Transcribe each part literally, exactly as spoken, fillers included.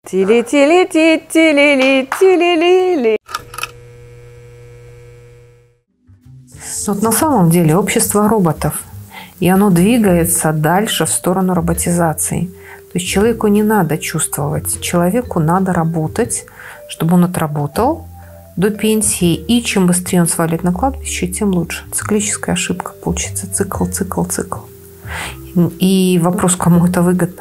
Тили-тили-ти-тили-ли-тили-ли-ли. Вот на самом деле общество роботов, и оно двигается дальше в сторону роботизации. То есть человеку не надо чувствовать, человеку надо работать, чтобы он отработал до пенсии, и чем быстрее он свалит на кладбище, тем лучше. Циклическая ошибка получится. Цикл, цикл, цикл. И вопрос, кому это выгодно.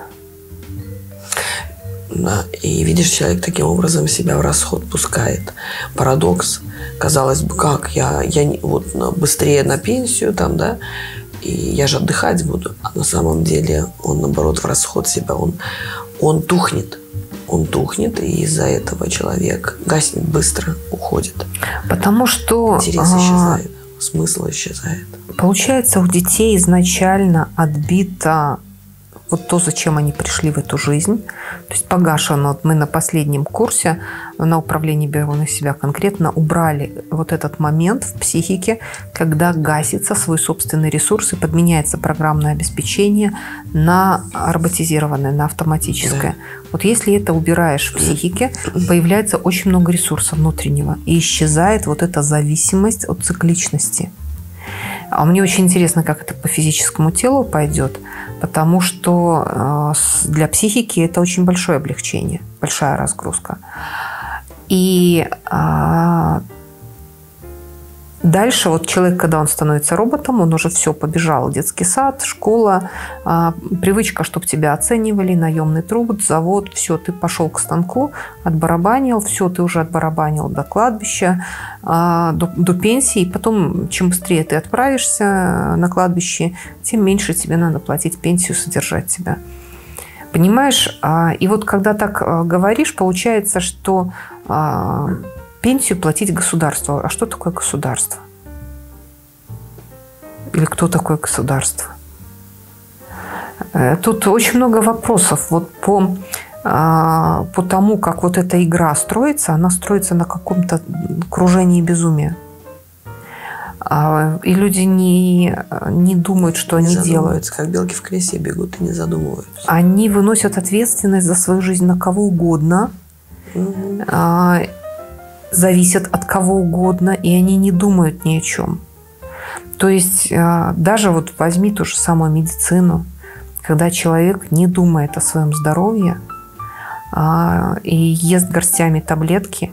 Да, и видишь, человек таким образом себя в расход пускает. Парадокс. Казалось бы, как я, я вот быстрее на пенсию там, да, и я же отдыхать буду. А на самом деле он, наоборот, в расход себя, он, он тухнет. Он тухнет, и из-за этого человек гаснет быстро, уходит. Потому что... Интерес исчезает, а, смысл исчезает. Получается, у детей изначально отбито вот то, зачем они пришли в эту жизнь. То есть погашено. Вот мы на последнем курсе на управлении «Беру на себя» конкретно убрали вот этот момент в психике, когда гасится свой собственный ресурс и подменяется программное обеспечение на роботизированное, на автоматическое. Да. Вот если это убираешь в психике, появляется очень много ресурса внутреннего. И исчезает вот эта зависимость от цикличности. А мне очень интересно, как это по физическому телу пойдет, потому что для психики это очень большое облегчение, большая разгрузка. И а, дальше вот человек, когда он становится роботом, он уже все, побежал. Детский сад, школа, а, привычка, чтобы тебя оценивали, наемный труд, завод, все, ты пошел к станку, отбарабанил, все, ты уже отбарабанил до кладбища, а, до, до пенсии. И потом, чем быстрее ты отправишься на кладбище, тем меньше тебе надо платить пенсию, содержать тебя. Понимаешь? И вот когда так говоришь, получается, что пенсию платить государству. А что такое государство? Или кто такое государство? Тут очень много вопросов. Вот по, по тому, как вот эта игра строится, она строится на каком-то кружении безумия. И люди не, не думают, что не они делают. Как белки в колесе бегут и не задумываются. Они выносят ответственность за свою жизнь на кого угодно, угу. Зависят от кого угодно, и они не думают ни о чем. То есть даже вот возьми ту же самую медицину, когда человек не думает о своем здоровье и ест горстями таблетки,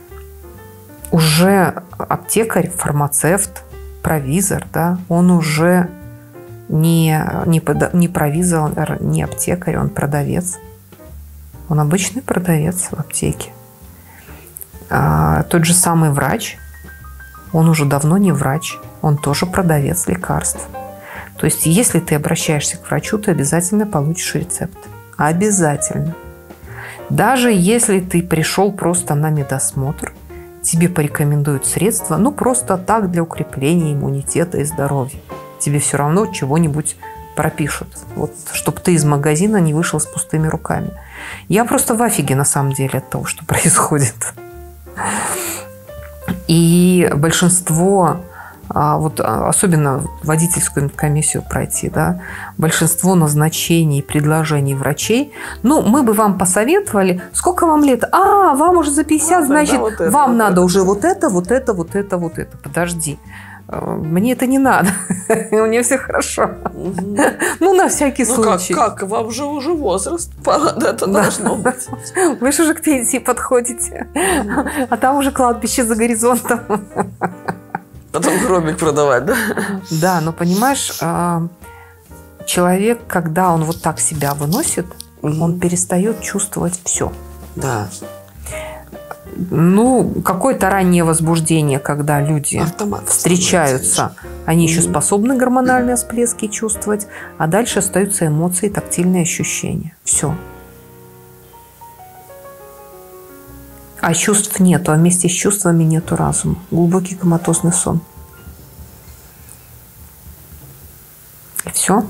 уже аптекарь, фармацевт, провизор, да, он уже не, не, не провизор, не аптекарь, он продавец. Он обычный продавец в аптеке. А, тот же самый врач, он уже давно не врач, он тоже продавец лекарств. То есть, если ты обращаешься к врачу, ты обязательно получишь рецепт. Обязательно. Даже если ты пришел просто на медосмотр, тебе порекомендуют средства, ну, просто так, для укрепления иммунитета и здоровья. Тебе все равно чего-нибудь пропишут. Вот, чтобы ты из магазина не вышел с пустыми руками. Я просто в афиге, на самом деле, от того, что происходит. И большинство, вот особенно водительскую комиссию пройти, да, большинство назначений, предложений врачей, ну, мы бы вам посоветовали, сколько вам лет? А, вам уже за пятьдесят, значит, вот это, вам вот надо это. Уже вот это, вот это, вот это, вот это. Подожди. Мне это не надо. У меня все хорошо. Угу. Ну, на всякий ну, случай. Как, как? Вам же уже возраст. Это да. Должно быть. Вы же уже к пенсии подходите. Угу. А там уже кладбище за горизонтом. Потом гробик продавать, да? Да, но понимаешь, человек, когда он вот так себя выносит, угу. он перестает чувствовать все. Да. Ну, какое-то раннее возбуждение, когда люди автомат встречаются, они еще mm-hmm. способны гормональные всплески чувствовать, а дальше остаются эмоции, тактильные ощущения. Все. А чувств нету, а вместе с чувствами нету разума. Глубокий коматозный сон. И все.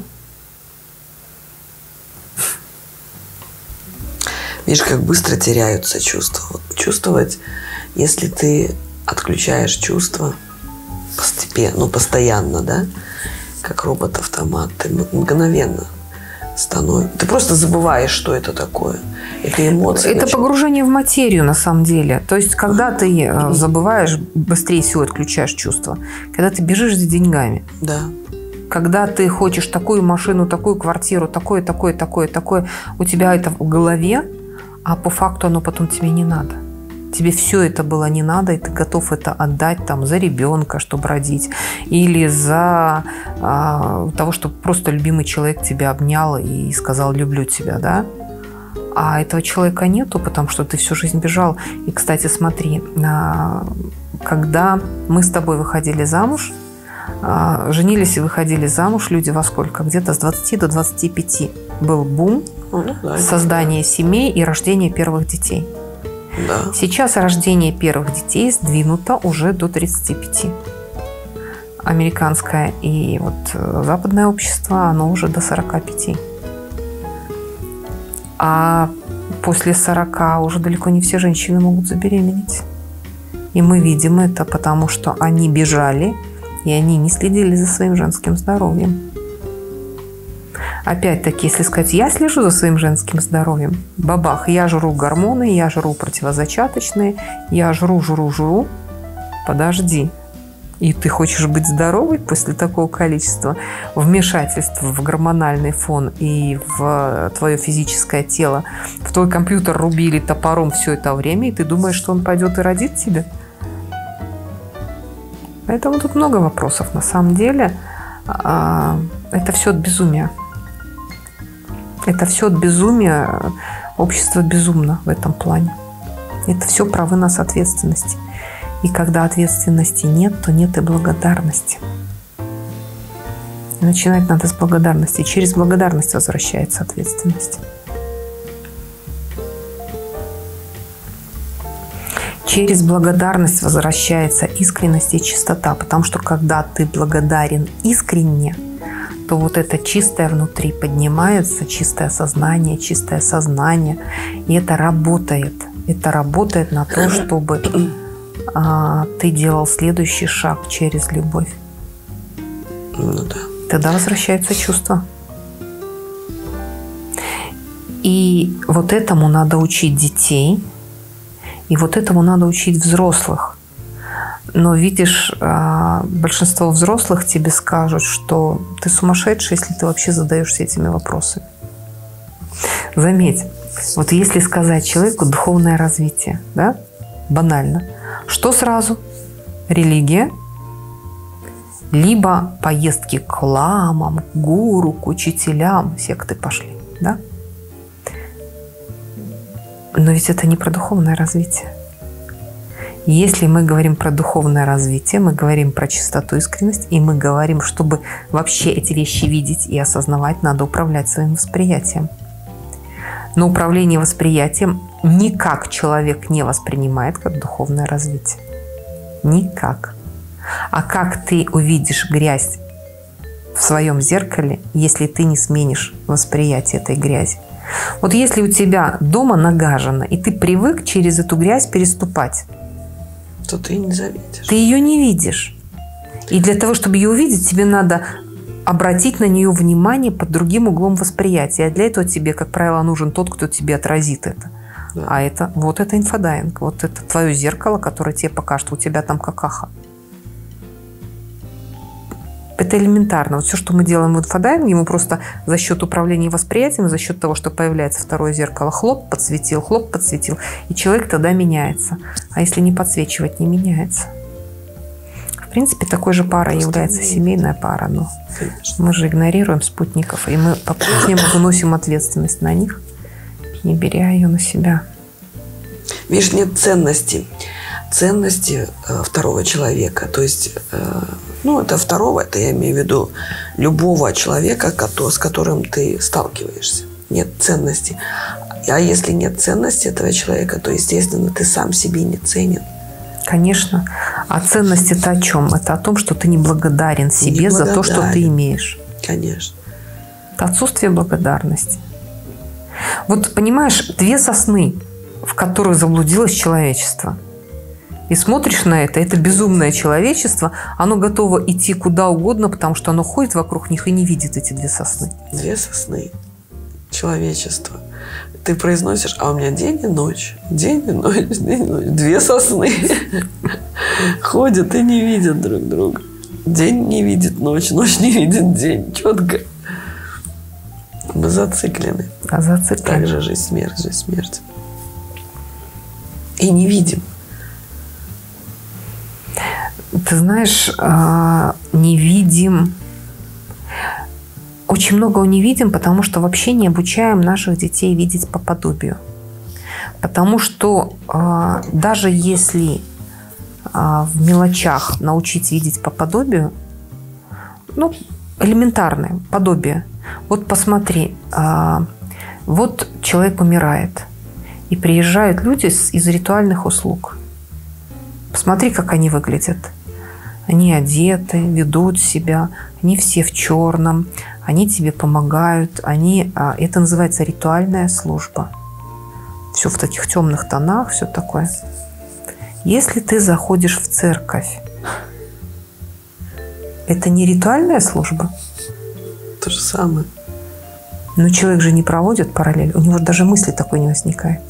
Видишь, как быстро теряются чувства. Вот чувствовать, если ты отключаешь чувства постепенно, ну, постоянно, да, как робот-автомат, ты мгновенно становишься. Ты просто забываешь, что это такое. Это эмоции. Это начало. погружение в материю на самом деле. То есть, когда ты забываешь, быстрее всего отключаешь чувства. Когда ты бежишь за деньгами. Да. Когда ты хочешь такую машину, такую квартиру, такое, такое, такое, такое, у тебя это в голове, а по факту оно потом тебе не надо. Тебе все это было не надо, и ты готов это отдать там, за ребенка, чтобы родить, или за а, того, чтобы просто любимый человек тебя обнял и сказал «люблю тебя», да? А этого человека нету, потому что ты всю жизнь бежал. И, кстати, смотри, а, когда мы с тобой выходили замуж, а, женились и выходили замуж люди во сколько? Где-то с двадцати до двадцати пяти был бум, ну, да, создание семей и рождение первых детей. Да. Сейчас рождение первых детей сдвинуто уже до тридцати пяти. Американское и вот западное общество, оно уже до сорока пяти. А после сорока уже далеко не все женщины могут забеременеть. И мы видим это, потому что они бежали, и они не следили за своим женским здоровьем. Опять-таки, если сказать, я слежу за своим женским здоровьем, бабах, я жру гормоны, я жру противозачаточные, я жру, жру, жру, подожди. И ты хочешь быть здоровой после такого количества вмешательств в гормональный фон и в твое физическое тело? В твой компьютер рубили топором все это время, и ты думаешь, что он пойдет и родит тебя? Поэтому тут много вопросов. На самом деле, это все от безумия. Это все от безумия. Общество безумно в этом плане. Это все про вынос ответственности. И когда ответственности нет, то нет и благодарности. И начинать надо с благодарности. Через благодарность возвращается ответственность. Через благодарность возвращается искренность и чистота. Потому что когда ты благодарен искренне, то вот это чистое внутри поднимается, чистое сознание, чистое сознание. И это работает. Это работает на то, чтобы а, ты делал следующий шаг через любовь. Ну да. Тогда возвращается чувство. И вот этому надо учить детей, и вот этому надо учить взрослых. Но видишь, большинство взрослых тебе скажут, что ты сумасшедший, если ты вообще задаешься этими вопросами. Заметь, вот если сказать человеку духовное развитие, да, банально, что сразу? Религия, либо поездки к ламам, к гуру, к учителям, секты пошли, да? Но ведь это не про духовное развитие. Если мы говорим про духовное развитие, мы говорим про чистоту, искренность, и мы говорим, чтобы вообще эти вещи видеть и осознавать, надо управлять своим восприятием. Но управление восприятием никак человек не воспринимает как духовное развитие. Никак. А как ты увидишь грязь в своем зеркале, если ты не сменишь восприятие этой грязи? Вот если у тебя дома нагажено, и ты привык через эту грязь переступать, то ты не заметишь. Ты ее не видишь. И для того, чтобы ее увидеть, тебе надо обратить на нее внимание под другим углом восприятия. А для этого тебе, как правило, нужен тот, кто тебе отразит это. Да. А это вот это инфодайинг. Вот это твое зеркало, которое тебе покажет, у тебя там какаха. Это элементарно. Вот все, что мы делаем в инфодайинге, мы просто за счет управления восприятием, за счет того, что появляется второе зеркало, хлоп, подсветил, хлоп, подсветил. И человек тогда меняется. А если не подсвечивать, не меняется. В принципе, такой же парой просто является семейная пара. Но конечно. Мы же игнорируем спутников, и мы по-прежнему выносим ответственность на них, не беря ее на себя. Видишь, нет ценности. Ценности э, второго человека. То есть, э, ну, это второго, это я имею в виду любого человека, с которым ты сталкиваешься. Нет ценности. А если нет ценности этого человека, то, естественно, ты сам себе не ценен. Конечно. А ценность это о чем? Это о том, что ты не благодарен себе не за то, что ты имеешь. Конечно. Это отсутствие благодарности. Вот, понимаешь, две сосны, в которых заблудилось человечество. И смотришь на это, это безумное человечество, оно готово идти куда угодно, потому что оно ходит вокруг них и не видит эти две сосны. Две сосны. Человечество. ты произносишь, а у меня день и ночь, день и ночь, день и ночь. Две сосны ходят и не видят друг друга. День не видит ночь, ночь не видит день. Четко. Мы зациклены. А зациклены. Так же жизнь, смерть, жизнь, смерть. И не видим. Ты знаешь, не видим. Очень многого не видим, потому что вообще не обучаем наших детей видеть по подобию. Потому что даже если в мелочах научить видеть по подобию, ну, элементарное подобие. Вот посмотри, вот человек умирает, и приезжают люди из ритуальных услуг. Посмотри, как они выглядят. Они одеты, ведут себя, они все в черном, они тебе помогают, они, это называется ритуальная служба. Все в таких темных тонах, все такое. Если ты заходишь в церковь, это не ритуальная служба? То же самое. Но человек же не проводит параллель, у него даже мысли такой не возникает.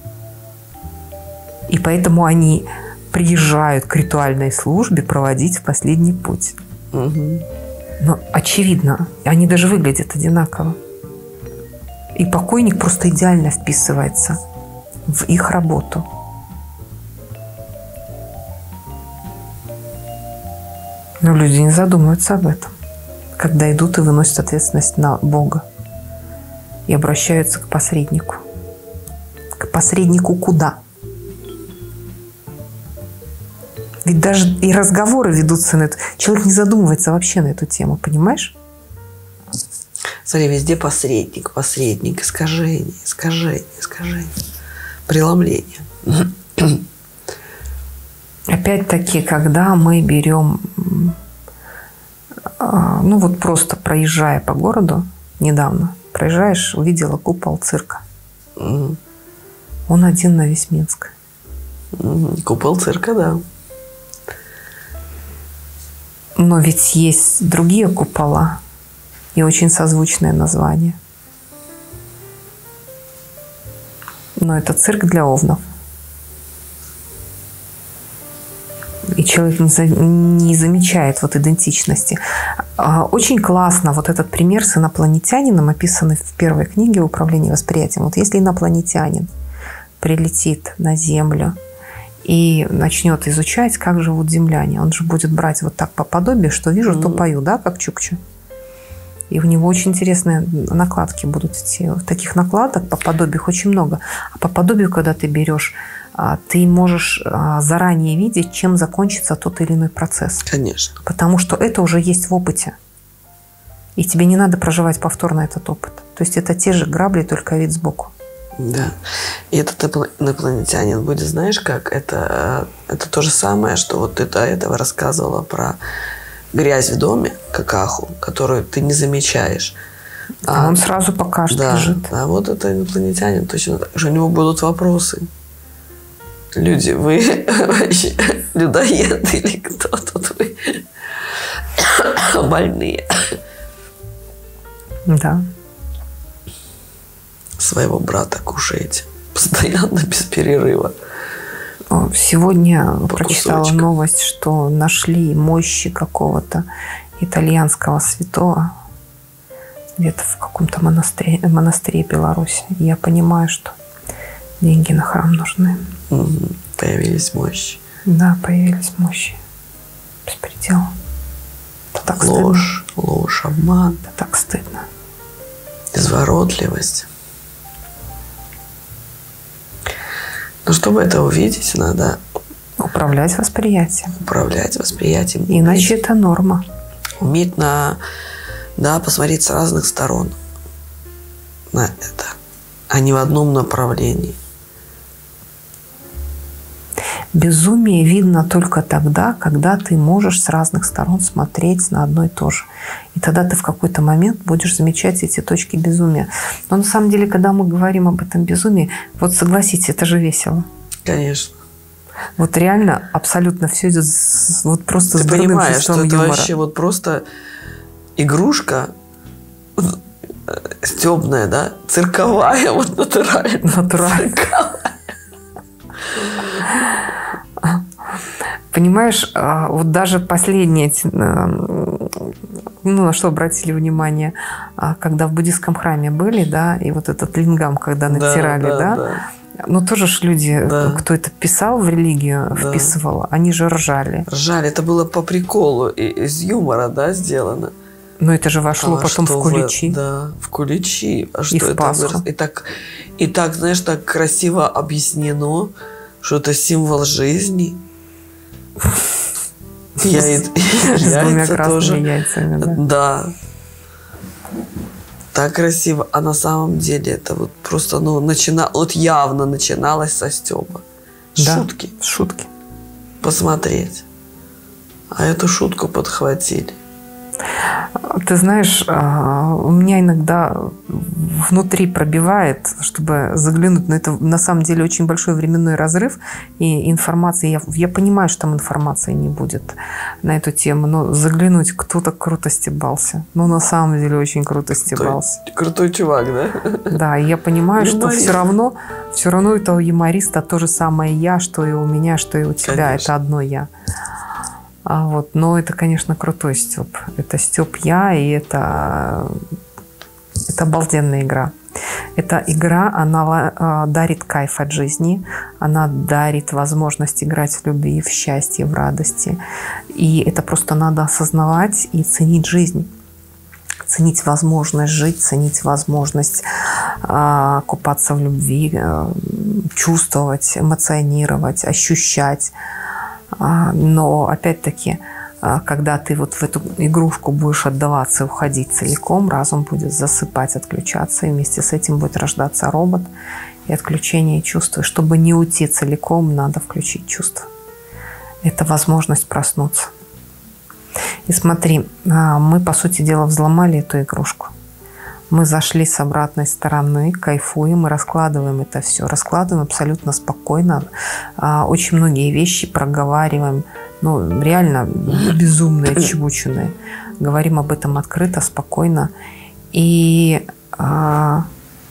И поэтому они приезжают к ритуальной службе проводить в последний путь. Угу. Но очевидно, они даже выглядят одинаково. И покойник просто идеально вписывается в их работу. Но люди не задумываются об этом, когда идут и выносят ответственность на Бога и обращаются к посреднику. К посреднику куда? Ведь даже и разговоры ведутся на эту... Человек не задумывается вообще на эту тему, понимаешь? Смотри, везде посредник, посредник, искажение, искажение, искажение, преломление. Опять-таки, когда мы берем, ну вот просто проезжая по городу, недавно, проезжаешь, увидела купол цирка. Mm. Он один на весь Минск. Mm. Купол цирка, да. Но ведь есть другие купола и очень созвучное название. Но это цирк для овнов. И человек не замечает вот идентичности. Очень классно вот этот пример с инопланетянином, описанный в первой книге «Управление восприятием». Вот если инопланетянин прилетит на Землю и начнет изучать, как живут земляне, он же будет брать вот так по подобию, что вижу, mm-hmm. то пою, да, как Чукча. И у него очень интересные накладки будут идти. Таких накладок по подобию очень много. А по подобию, когда ты берешь, ты можешь заранее видеть, чем закончится тот или иной процесс. Конечно. Потому что это уже есть в опыте. И тебе не надо проживать повторно этот опыт. То есть это те же грабли, только вид сбоку. Да. И этот инопланетянин будет, знаешь как, это, это то же самое, что вот ты до этого рассказывала про грязь в доме, какаху, которую ты не замечаешь. А, а он сразу покажет, да, лежит. А вот это инопланетянин точно так же. У него будут вопросы. Люди, вы вообще людоеды или кто тут вы? Больные. Да. Своего брата кушаете. Постоянно, без перерыва. Сегодня По прочитала кусочкам. новость, что нашли мощи какого-то итальянского святого где-то в каком-то монастыре, монастыре Беларуси. Я понимаю, что деньги на храм нужны. Угу. Появились мощи. Да, появились мощи. Беспредел. Это так ложь, стыдно. ложь, обман. Это так стыдно. Изворотливость. Но чтобы это увидеть, надо управлять восприятием. Управлять восприятием. Иначе уметь, это норма. Уметь на, да, посмотреть с разных сторон на это, а не в одном направлении. Безумие видно только тогда, когда ты можешь с разных сторон смотреть на одно и то же. И тогда ты в какой-то момент будешь замечать эти точки безумия. Но на самом деле, когда мы говорим об этом безумии, вот согласитесь, это же весело. Конечно. Вот реально абсолютно все идет с, вот просто ты с дурным понимаешь, чувством что юмора. Это вообще вот просто игрушка темная, да, цирковая, вот натуральная. Натуральная. Понимаешь, вот даже последнее, ну, на что обратили внимание, когда в буддийском храме были, да, и вот этот лингам, когда натирали, да, да, да. Ну, тоже ж люди, да. кто это писал в религию, да. вписывал, они же ржали. Ржали, это было по приколу, из юмора, да, сделано. Но это же вошло а потом в куличи. В, да, в куличи. А что и в это? Пасху. И так, и так, знаешь, так красиво объяснено, что это символ жизни. С двумя красными яйцами, да. Да. Так красиво. А на самом деле это вот просто, ну, начина... вот явно начиналось со стёба. Да, шутки. Шутки. Посмотреть. А эту шутку подхватили. Ты знаешь, у меня иногда внутри пробивает, чтобы заглянуть, но это на самом деле очень большой временной разрыв, и информации, я, я понимаю, что там информации не будет на эту тему, но заглянуть, кто-то круто стебался. Ну, на самом деле, очень круто стебался. Крутой, крутой чувак, да? Да, и я понимаю, юморист. Что все равно, все равно это у юмориста то же самое я, что и у меня, что и у тебя. Конечно. Это одно я. А вот, но это, конечно, крутой стёб. Это стёб я, и это, это обалденная игра. Эта игра, она э, дарит кайф от жизни, она дарит возможность играть в любви, в счастье, в радости. И это просто надо осознавать и ценить жизнь. Ценить возможность жить, ценить возможность э, купаться в любви, э, чувствовать, эмоционировать, ощущать. Но, опять-таки, когда ты вот в эту игрушку будешь отдаваться и уходить целиком, разум будет засыпать, отключаться, и вместе с этим будет рождаться робот и отключение чувств. И чтобы не уйти целиком, надо включить чувства. Это возможность проснуться. И смотри, мы, по сути дела, взломали эту игрушку. Мы зашли с обратной стороны, кайфуем и раскладываем это все. Раскладываем абсолютно спокойно. Очень многие вещи проговариваем, ну, реально безумные, отчебученные. Говорим об этом открыто, спокойно. И а,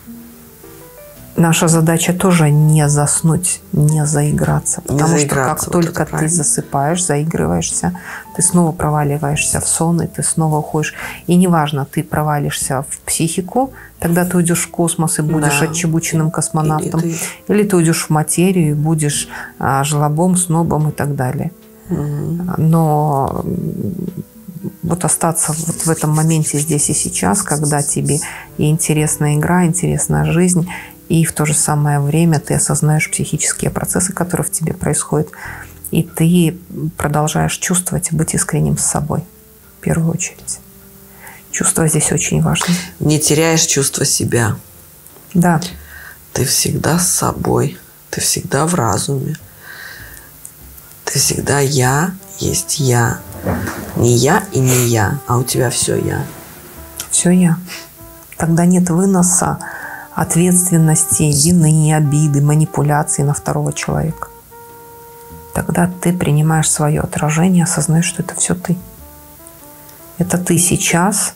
наша задача тоже не заснуть, не заиграться. Потому не что как вот только ты правильно. засыпаешь, заигрываешься, ты снова проваливаешься в сон, и ты снова уходишь. И неважно, ты провалишься в психику, тогда ты уйдешь в космос и будешь да. отчебученным космонавтом. Или ты... Или ты уйдешь в материю и будешь а, жлобом, снобом и так далее. Mm-hmm. Но вот остаться вот в этом моменте здесь и сейчас, когда тебе и интересная игра, интересная жизнь, и в то же самое время ты осознаешь психические процессы, которые в тебе происходят, и ты продолжаешь чувствовать и быть искренним с собой в первую очередь. Чувство здесь очень важно. Не теряешь чувство себя. Да. Ты всегда с собой, ты всегда в разуме. Ты всегда я, есть я. Не я и не я, а у тебя все я. Все я. Тогда нет выноса ответственности, вины, обиды, манипуляции на второго человека. Тогда ты принимаешь свое отражение, осознаешь, что это все ты. Это ты сейчас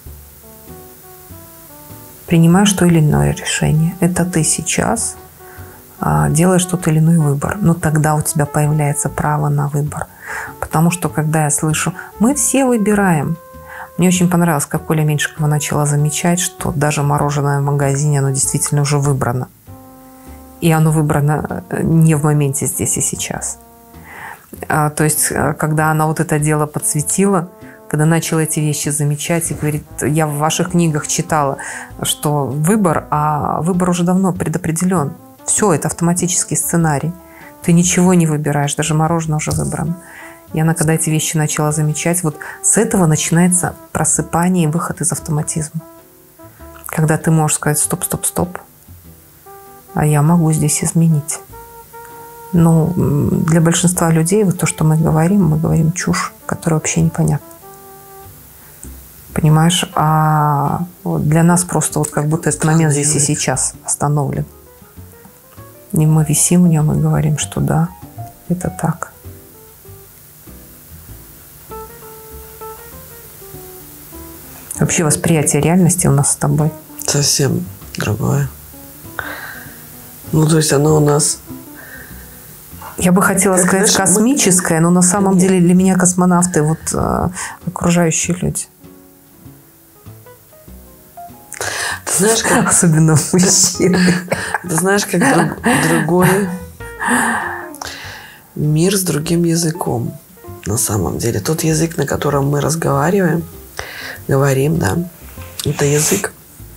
принимаешь то или иное решение. Это ты сейчас а, делаешь тот или иной выбор. Но тогда у тебя появляется право на выбор. Потому что, когда я слышу, мы все выбираем. Мне очень понравилось, как Оля Меньшикова начала замечать, что даже мороженое в магазине, оно действительно уже выбрано. И оно выбрано не в моменте здесь и сейчас. А, то есть, когда она вот это дело подсветила, когда начала эти вещи замечать и говорит, я в ваших книгах читала, что выбор, а выбор уже давно предопределен. Все, это автоматический сценарий. Ты ничего не выбираешь, даже мороженое уже выбрано. И она, когда эти вещи начала замечать, вот с этого начинается просыпание и выход из автоматизма. Когда ты можешь сказать стоп, стоп, стоп, а я могу здесь изменить. Но для большинства людей вот то, что мы говорим, мы говорим чушь, которая вообще непонятна. Понимаешь? А вот для нас просто вот как будто этот момент здесь и сейчас остановлен. И мы висим в нем и говорим, что да, это так. Вообще восприятие реальности у нас с тобой совсем другое. Ну, то есть оно у нас... Я бы хотела как, сказать знаешь, космическое, мы... но на самом Нет. деле для меня космонавты вот э, окружающие люди. Ты знаешь, как... Особенно мужчины. Ты знаешь, как друг... другой мир с другим языком. На самом деле. Тот язык, на котором мы разговариваем, говорим, да, это язык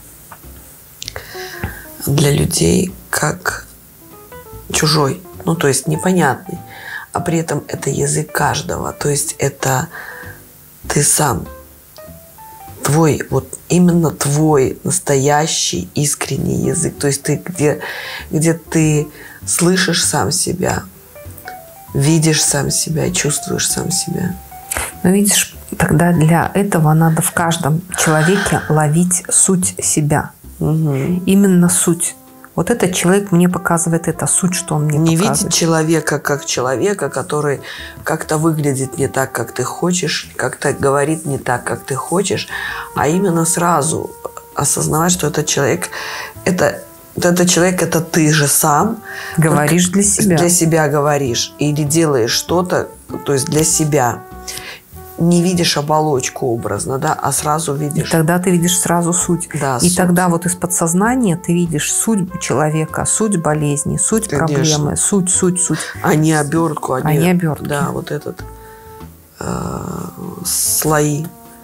для людей как чужой, ну, то есть непонятный, а при этом это язык каждого, то есть это ты сам, твой, вот именно твой настоящий искренний язык, то есть ты где, где ты слышишь сам себя, видишь сам себя, чувствуешь сам себя. Но видишь, тогда для этого надо в каждом человеке ловить суть себя. Угу. Именно суть. Вот этот человек мне показывает это, суть, что он мне не показывает. Не видеть человека как человека, который как-то выглядит не так, как ты хочешь, как-то говорит не так, как ты хочешь, а именно сразу осознавать, что этот человек, это, этот человек, это ты же сам. Говоришь для себя. Для себя говоришь. Или делаешь что-то, то есть для себя. Не видишь оболочку образно, да, а сразу видишь. И тогда ты видишь сразу суть. Да, и суть. тогда вот из подсознания ты видишь суть человека, суть болезни, суть Конечно. проблемы, суть, суть, суть. А не обертку. А не обертки. Да, вот этот э, слои.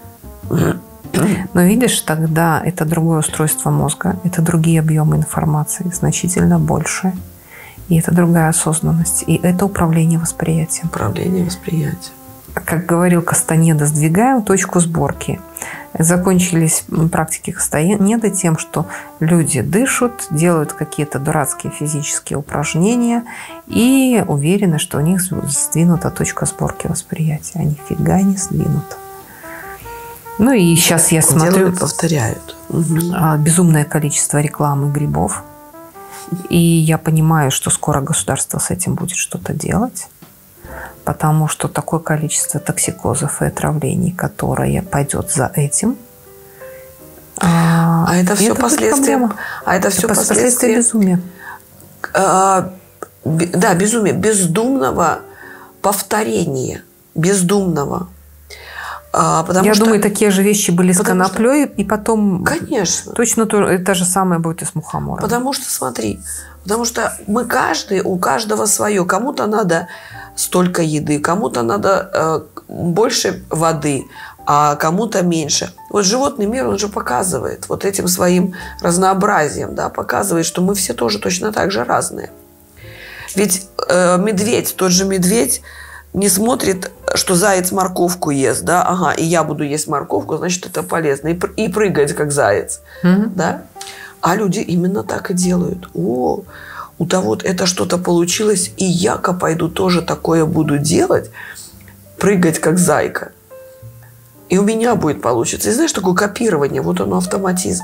Но видишь, тогда это другое устройство мозга, это другие объемы информации, значительно больше. И это другая осознанность. И это управление восприятием. Управление восприятием. Как говорил Кастанеда, сдвигаем точку сборки. Закончились практики Кастанеды тем, что люди дышат, делают какие-то дурацкие физические упражнения и уверены, что у них сдвинута точка сборки восприятия. А нифига не сдвинута. Ну и сейчас я смотрю... Делают, повторяют. Угу. Безумное количество рекламы грибов. И я понимаю, что скоро государство с этим будет что-то делать. Потому что такое количество токсикозов и отравлений, которое пойдет за этим. А, а это все это последствия. А это, это все последствия безумия. А, да, безумие. Бездумного повторения. Бездумного. А, потому Я что, думаю, такие же вещи были с коноплей, что... и потом... Конечно. Точно то, это же самое будет и с мухомором. Потому что, смотри, потому что мы каждый, у каждого свое. Кому-то надо столько еды, кому-то надо э, больше воды, а кому-то меньше. Вот животный мир, он же показывает вот этим своим разнообразием, да, показывает, что мы все тоже точно так же разные. Ведь э, медведь, тот же медведь, не смотрит, что заяц морковку ест, да, ага, и я буду есть морковку, значит, это полезно, и, и прыгать, как заяц, mm-hmm. да. А люди именно так и делают. О, у того-то это что-то получилось, и я-ка пойду тоже такое буду делать, прыгать, как зайка. И у меня будет получиться. И знаешь, такое копирование, вот оно автоматизм.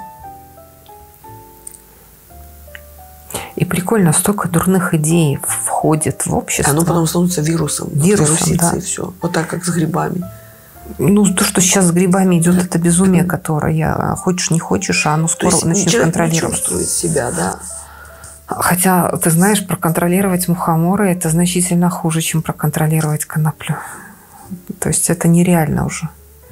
И прикольно, столько дурных идей входит в общество. Оно потом становится вирусом. Вирусом, да. И все. Вот так, как с грибами. Ну, то, что сейчас с грибами идет, это безумие, которое хочешь, не хочешь, а оно скоро начнет контролировать. Не чувствует себя, да. Хотя, ты знаешь, проконтролировать мухоморы – это значительно хуже, чем проконтролировать коноплю. То есть это нереально уже.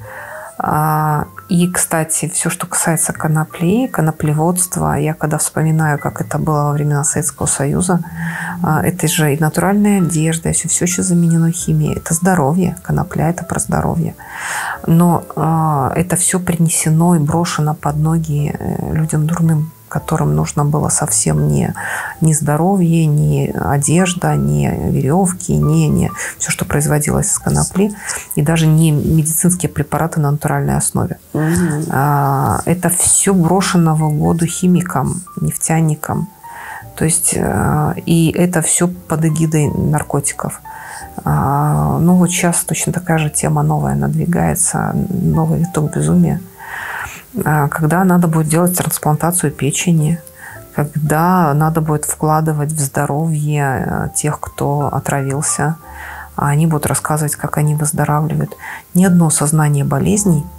И, кстати, все, что касается конопли, коноплеводства, я когда вспоминаю, как это было во времена Советского Союза, это же и натуральная одежда, все, все еще заменено химией. Это здоровье, конопля – это про здоровье. Но это все принесено и брошено под ноги людям дурным, которым нужно было совсем не, не здоровье, не одежда, не веревки, не, не все, что производилось из конопли, и даже не медицинские препараты на натуральной основе. Угу. А, это все брошено в угоду химикам, нефтяникам. То есть, и это все под эгидой наркотиков. А, ну вот сейчас точно такая же тема новая надвигается, новый виток безумия. Когда надо будет делать трансплантацию печени, когда надо будет вкладывать в здоровье тех, кто отравился, а они будут рассказывать, как они выздоравливают. Ни одно сознание болезней в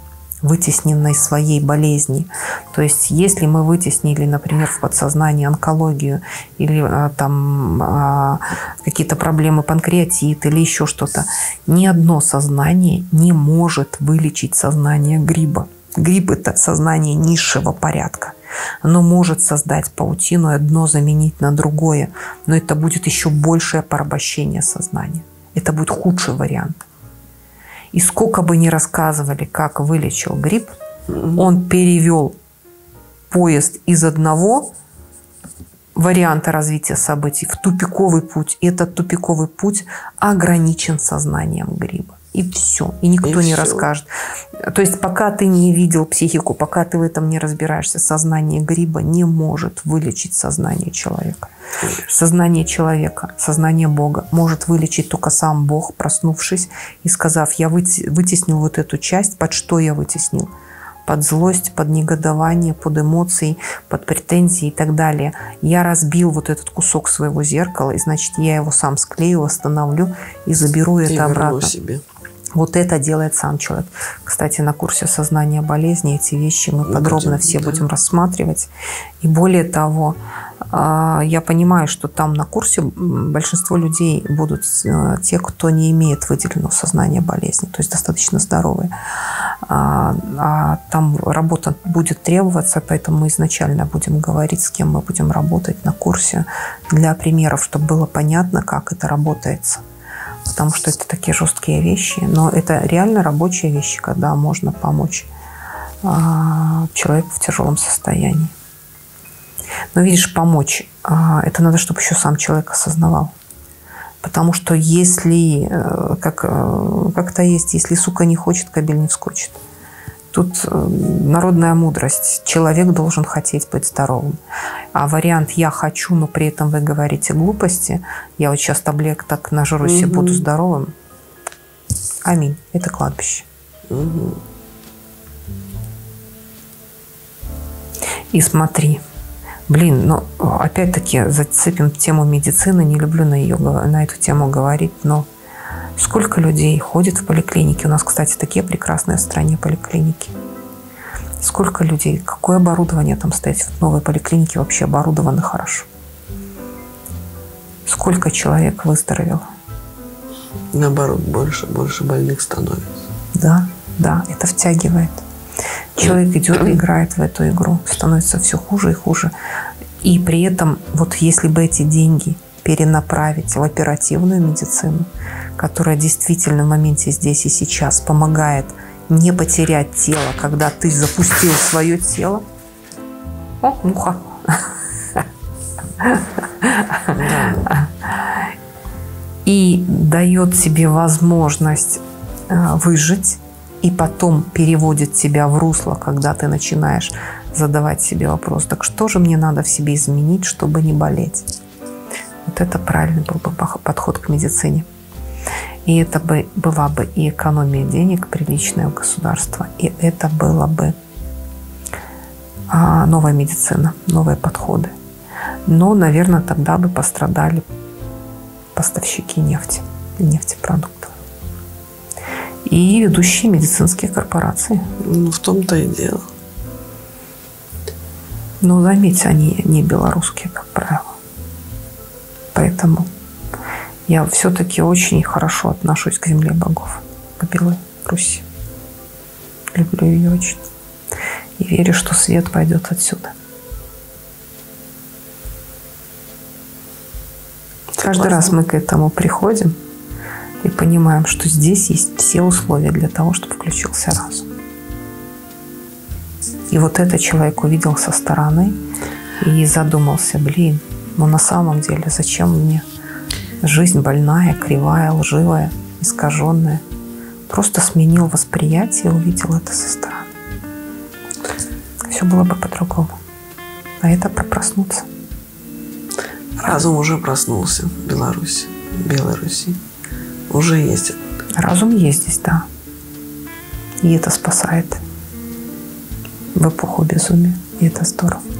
вытесненной своей болезни. То есть если мы вытеснили, например, в подсознании онкологию или а, там а, какие-то проблемы панкреатит или еще что-то, ни одно сознание не может вылечить сознание гриба. Гриб – это сознание низшего порядка. Оно может создать паутину и одно заменить на другое, но это будет еще большее порабощение сознания. Это будет худший вариант. И сколько бы ни рассказывали, как вылечил гриб, он перевел поезд из одного варианта развития событий в тупиковый путь. И этот тупиковый путь ограничен сознанием гриба. И все. И никто и не все. расскажет. То есть пока ты не видел психику, пока ты в этом не разбираешься, сознание гриба не может вылечить сознание человека. Сознание человека, сознание Бога может вылечить только сам Бог, проснувшись и сказав: я вытеснил вот эту часть. Под что я вытеснил? Под злость, под негодование, под эмоции, под претензии и так далее. Я разбил вот этот кусок своего зеркала, и значит, я его сам склею, восстановлю и заберу и это обратно. Себе. Вот это делает сам человек. Кстати, на курсе «Сознание болезни» эти вещи мы подробно будем, все да. будем рассматривать. И более того, я понимаю, что там на курсе большинство людей будут те, кто не имеет выделенного сознания болезни, то есть достаточно здоровые. А там работа будет требоваться, поэтому мы изначально будем говорить, с кем мы будем работать на курсе для примеров, чтобы было понятно, как это работает. Потому что это такие жесткие вещи, но это реально рабочие вещи, когда можно помочь человеку в тяжелом состоянии. Но видишь, помочь, это надо, чтобы еще сам человек осознавал. Потому что если, как, как-то есть, если сука не хочет, кобель не вскочит. Тут народная мудрость. Человек должен хотеть быть здоровым. А вариант «я хочу, но при этом вы говорите глупости», я вот сейчас таблеток так нажрусь и угу. буду здоровым. Аминь. Это кладбище. Угу. И смотри. Блин, ну, опять-таки зацепим тему медицины. Не люблю на, ее, на эту тему говорить, но сколько людей ходит в поликлинике? У нас, кстати, такие прекрасные в стране поликлиники. Сколько людей? Какое оборудование там стоит? В новой поликлинике вообще оборудовано хорошо. Сколько человек выздоровело? Наоборот, больше, больше больных становится. Да, да, это втягивает. Человек идет и играет в эту игру, становится все хуже и хуже. И при этом, вот если бы эти деньги перенаправить в оперативную медицину, которая действительно в моменте здесь и сейчас помогает не потерять тело, когда ты запустил свое тело. О, муха. И дает себе возможность выжить, и потом переводит тебя в русло, когда ты начинаешь задавать себе вопрос: так что же мне надо в себе изменить, чтобы не болеть? Вот это правильный был бы подход к медицине. И это бы была бы и экономия денег приличная у государства, и это было бы а, новая медицина, новые подходы. Но, наверное, тогда бы пострадали поставщики нефти и нефтепродуктов. И ведущие медицинские корпорации. Ну, в том-то и дело. Но, заметьте, они не белорусские, как правило. Поэтому я все-таки очень хорошо отношусь к земле богов, к Беларуси. Люблю ее очень. И верю, что свет пойдет отсюда. Каждый раз мы к этому приходим и понимаем, что здесь есть все условия для того, чтобы включился разум. И вот это человек увидел со стороны и задумался: блин, ну на самом деле зачем мне жизнь больная, кривая, лживая, искаженная? Просто сменил восприятие и увидел это со стороны. Все было бы по-другому. А это про проснуться. Разум уже проснулся в Беларуси. В Беларуси. Уже есть. Разум есть здесь, да. И это спасает в эпоху безумия. И это здорово.